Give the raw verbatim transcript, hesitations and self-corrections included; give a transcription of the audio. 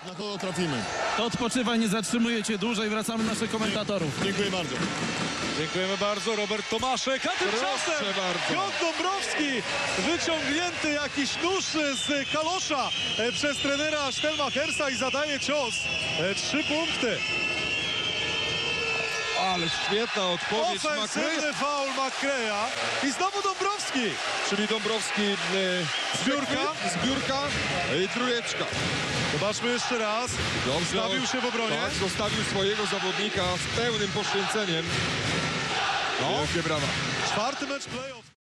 na kogo trafimy. To odpoczywaj, nie zatrzymujecie dłużej, wracamy do naszych komentatorów. Dziękuję bardzo. Dziękujemy bardzo, Robert Tomaszek, a tymczasem Piotr Dąbrowski wyciągnięty jakiś nóż z kalosza e, przez trenera Stelmachersa i zadaje cios. E, Trzy punkty. Ale świetna odpowiedź McRae. Ofensywny faul McRae'a i znowu Dąbrowski. Czyli Dąbrowski e, Zbiórka. Zbiórka i trójeczka. Zobaczmy jeszcze raz. Dobrze. Stawił się w obronie. Tak, zostawił swojego zawodnika z pełnym poświęceniem. No. Wielkie brawa. Czwarty mecz playoff.